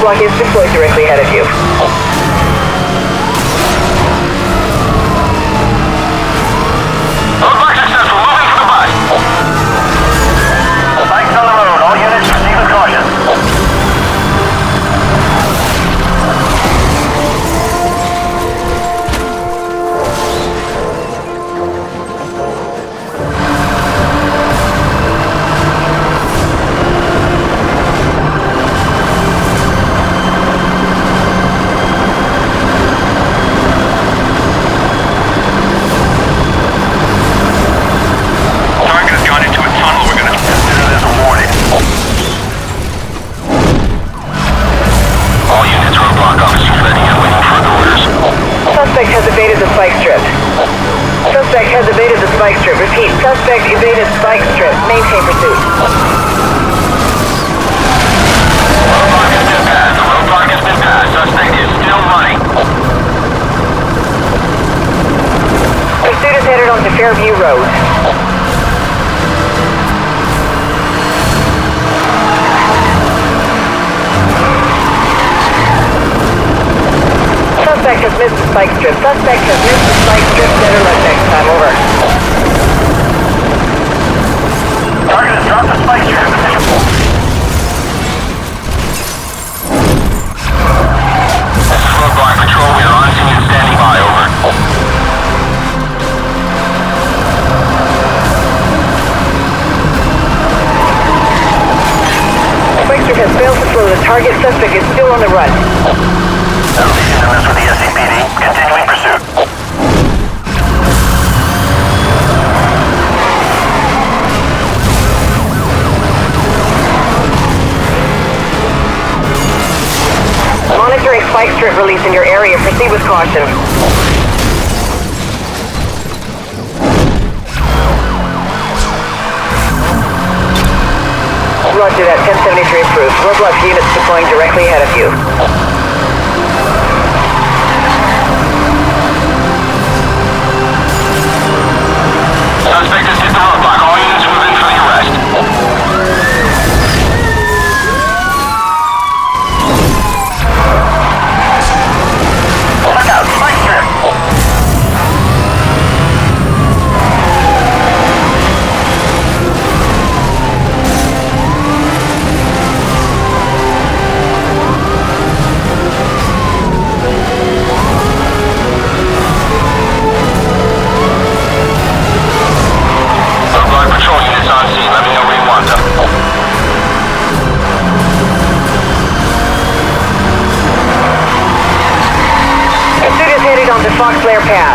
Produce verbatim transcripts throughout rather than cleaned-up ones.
Roadblock is deployed directly ahead of you. Roadblock successful. Moving for the bus. Spikes on the road. All units proceed with caution. Suspect has evaded the spike strip. Suspect has evaded the spike strip. Repeat, suspect evaded spike strip. Maintain pursuit. Roadblock has been passed. The roadblock has been passed. Suspect is still running. Pursuit is headed onto Fairview Road. Suspect has missed the spike strip. Suspect has missed the spike strip. Better luck next time. Over. Target has dropped the spike strip. This is Roadblock Patrol. We are on scene and standing by. Over. Spike strip has failed to slow the target. Suspect is still on the run. Elevation numbers with the S C P D. Continuing pursuit. Monitoring spike strip release in your area. Proceed with caution. Roger that. ten seventy-three approved. Roadblock units deploying directly ahead of you. Suspect has hit the roadblock. All units move in for the arrest. Look out! Spike strip! On the Foxlair Pass.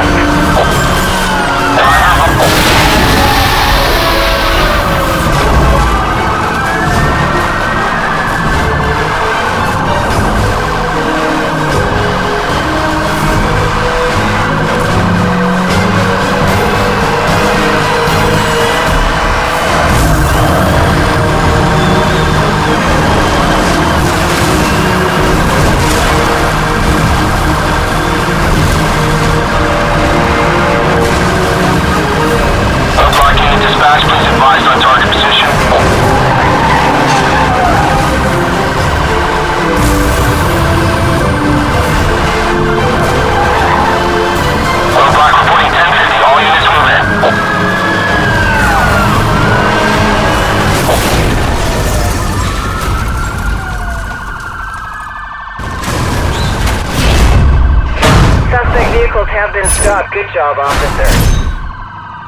Vehicles have been stopped. Good job, officer.